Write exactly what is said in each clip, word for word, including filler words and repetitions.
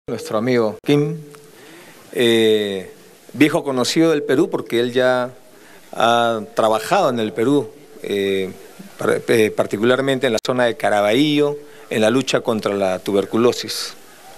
Nuestro amigo Kim, eh, viejo conocido del Perú porque él ya ha trabajado en el Perú, eh, particularmente en la zona de Caraballo, en la lucha contra la tuberculosis.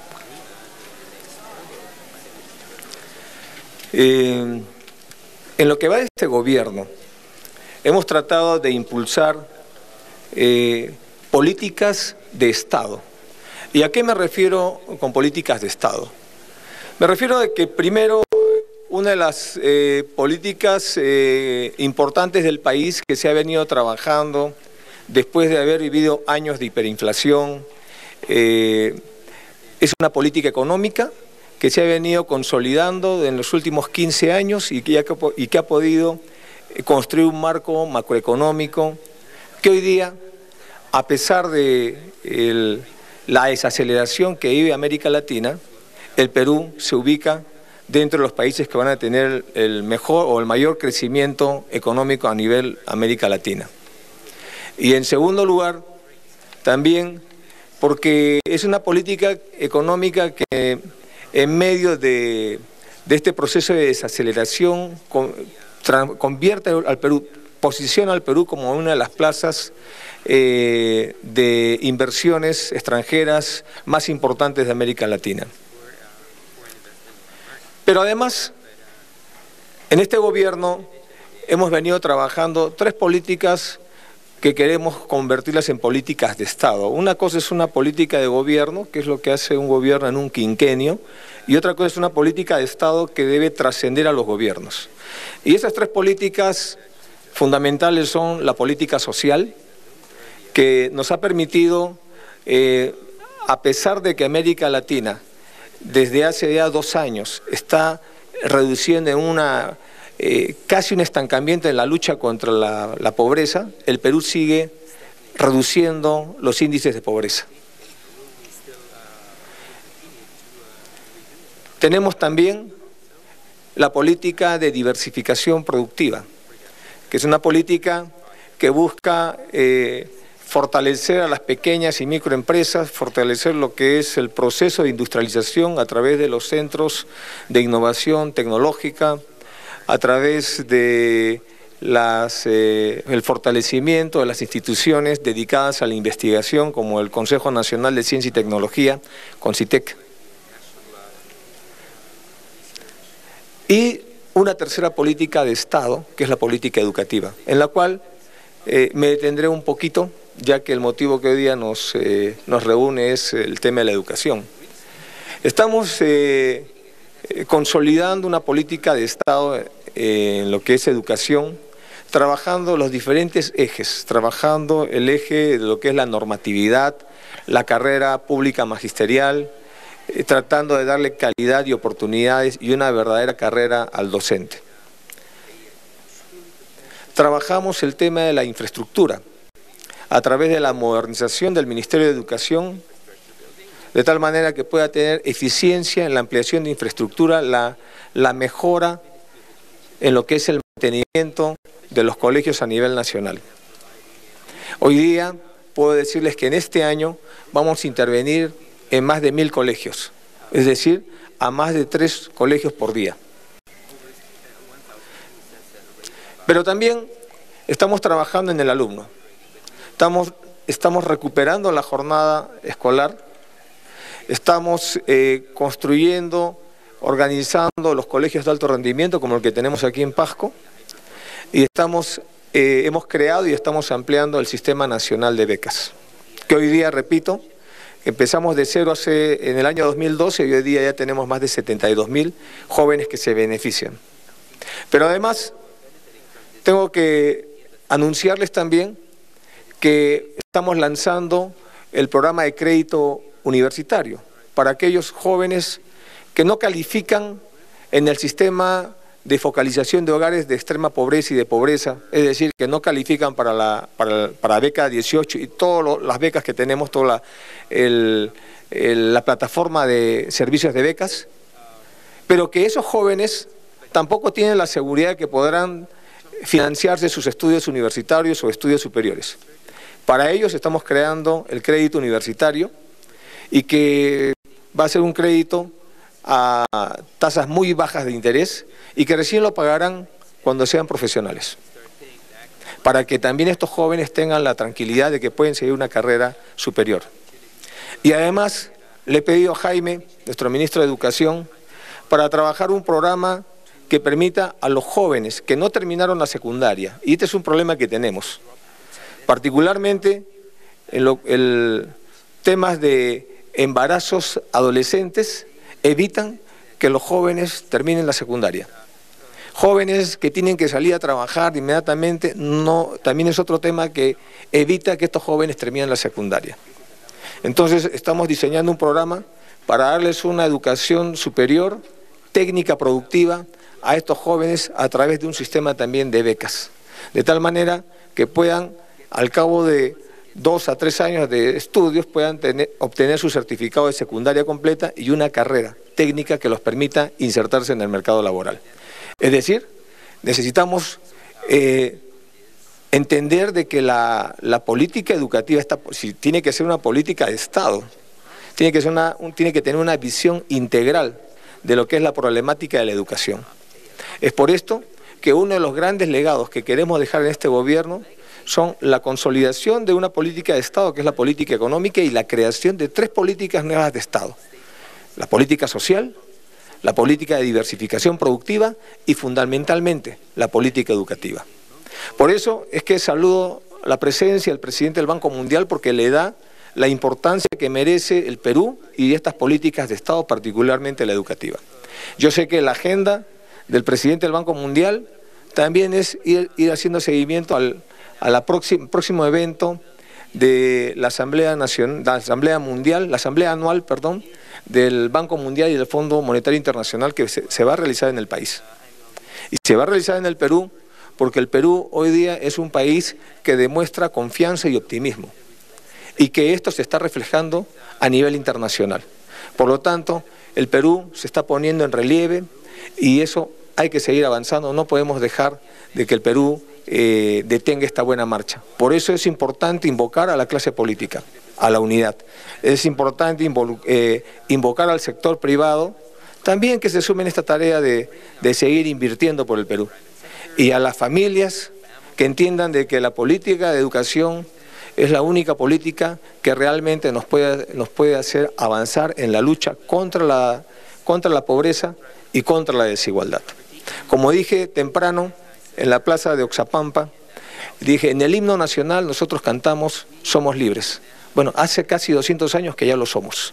Eh, en lo que va de este gobierno, hemos tratado de impulsar eh, políticas de Estado. ¿Y a qué me refiero con políticas de Estado? Me refiero a que primero una de las eh, políticas eh, importantes del país que se ha venido trabajando después de haber vivido años de hiperinflación eh, es una política económica que se ha venido consolidando en los últimos quince años y que, ha, y que ha podido construir un marco macroeconómico que hoy día, a pesar de el la desaceleración que vive América Latina, el Perú se ubica dentro de los países que van a tener el mejor o el mayor crecimiento económico a nivel América Latina. Y en segundo lugar, también porque es una política económica que en medio de, de este proceso de desaceleración con, convierte al Perú, posiciona al Perú como una de las plazas eh, de inversiones extranjeras más importantes de América Latina. Pero además, en este gobierno hemos venido trabajando tres políticas que queremos convertirlas en políticas de Estado. Una cosa es una política de gobierno, que es lo que hace un gobierno en un quinquenio, y otra cosa es una política de Estado que debe trascender a los gobiernos. Y esas tres políticas fundamentales son la política social, que nos ha permitido, eh, a pesar de que América Latina desde hace ya dos años está reduciendo en una, eh, casi un estancamiento en la lucha contra la, la pobreza, el Perú sigue reduciendo los índices de pobreza. Tenemos también la política de diversificación productiva, que es una política que busca eh, fortalecer a las pequeñas y microempresas, fortalecer lo que es el proceso de industrialización a través de los centros de innovación tecnológica, a través de las, eh, el fortalecimiento de las instituciones dedicadas a la investigación, como el Consejo Nacional de Ciencia y Tecnología, CONCITEC. Y una tercera política de Estado, que es la política educativa, en la cual eh, me detendré un poquito, ya que el motivo que hoy día nos, eh, nos reúne es el tema de la educación. Estamos eh, consolidando una política de Estado eh, en lo que es educación, trabajando los diferentes ejes, trabajando el eje de lo que es la normatividad, la carrera pública magisterial, eh, tratando de darle calidad y oportunidades y una verdadera carrera al docente. Trabajamos el tema de la infraestructura, a través de la modernización del Ministerio de Educación, de tal manera que pueda tener eficiencia en la ampliación de infraestructura, la, la mejora en lo que es el mantenimiento de los colegios a nivel nacional. Hoy día puedo decirles que en este año vamos a intervenir en más de mil colegios, es decir, a más de tres colegios por día. Pero también estamos trabajando en el alumno. Estamos, estamos recuperando la jornada escolar, estamos eh, construyendo, organizando los colegios de alto rendimiento como el que tenemos aquí en Pasco y estamos, eh, hemos creado y estamos ampliando el Sistema Nacional de Becas, que hoy día, repito, empezamos de cero hace, en el año dos mil doce y hoy día ya tenemos más de setenta y dos mil jóvenes que se benefician. Pero además, tengo que anunciarles también que estamos lanzando el programa de crédito universitario para aquellos jóvenes que no califican en el sistema de focalización de hogares de extrema pobreza y de pobreza, es decir, que no califican para la para, para beca dieciocho y todas las becas que tenemos, toda la, el, el, la plataforma de servicios de becas, pero que esos jóvenes tampoco tienen la seguridad de que podrán financiarse sus estudios universitarios o estudios superiores. Para ellos estamos creando el crédito universitario y que va a ser un crédito a tasas muy bajas de interés y que recién lo pagarán cuando sean profesionales, para que también estos jóvenes tengan la tranquilidad de que pueden seguir una carrera superior. Y además le he pedido a Jaime, nuestro ministro de Educación, para trabajar un programa que permita a los jóvenes que no terminaron la secundaria, y este es un problema que tenemos, particularmente en lo, el, temas de embarazos adolescentes, evitan que los jóvenes terminen la secundaria. Jóvenes que tienen que salir a trabajar inmediatamente, no, también es otro tema que evita que estos jóvenes terminen la secundaria. Entonces estamos diseñando un programa para darles una educación superior, técnica productiva, a estos jóvenes a través de un sistema también de becas, de tal manera que puedan, al cabo de dos a tres años de estudios, puedan tener, obtener su certificado de secundaria completa y una carrera técnica que los permita insertarse en el mercado laboral. Es decir, necesitamos eh, entender de que la, la política educativa está, si tiene que ser una política de Estado, tiene que, ser una, un, tiene que tener una visión integral de lo que es la problemática de la educación. Es por esto que uno de los grandes legados que queremos dejar en este gobierno son la consolidación de una política de Estado, que es la política económica, y la creación de tres políticas nuevas de Estado. La política social, la política de diversificación productiva y fundamentalmente la política educativa. Por eso es que saludo la presencia del presidente del Banco Mundial, porque le da la importancia que merece el Perú y estas políticas de Estado, particularmente la educativa. Yo sé que la agenda del presidente del Banco Mundial también es ir, ir haciendo seguimiento al, a la próxima, próximo evento de la Asamblea Nacional, la Asamblea Mundial, la Asamblea Anual, perdón, del Banco Mundial y del Fondo Monetario Internacional, que se, se va a realizar en el país. Y se va a realizar en el Perú porque el Perú hoy día es un país que demuestra confianza y optimismo, y que esto se está reflejando a nivel internacional. Por lo tanto, el Perú se está poniendo en relieve y eso hay que seguir avanzando. No podemos dejar de que el Perú eh, detenga esta buena marcha. Por eso es importante invocar a la clase política, a la unidad. Es importante eh, invocar al sector privado también que se sume en esta tarea de, de seguir invirtiendo por el Perú. Y a las familias que entiendan de que la política de educación es la única política que realmente nos puede, nos puede hacer avanzar en la lucha contra la, contra la pobreza y contra la desigualdad. Como dije temprano en la plaza de Oxapampa, dije, en el himno nacional nosotros cantamos "Somos libres". Bueno, hace casi doscientos años que ya lo somos.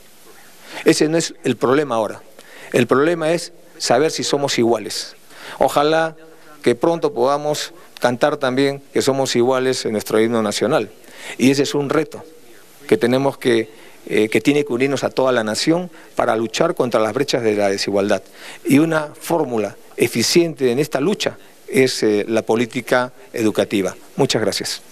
Ese no es el problema ahora. El problema es saber si somos iguales. Ojalá que pronto podamos cantar también que somos iguales en nuestro himno nacional. Y ese es un reto que tenemos que, eh, que tiene que unirnos a toda la nación para luchar contra las brechas de la desigualdad. Y una fórmula eficiente en esta lucha es eh, la política educativa. Muchas gracias.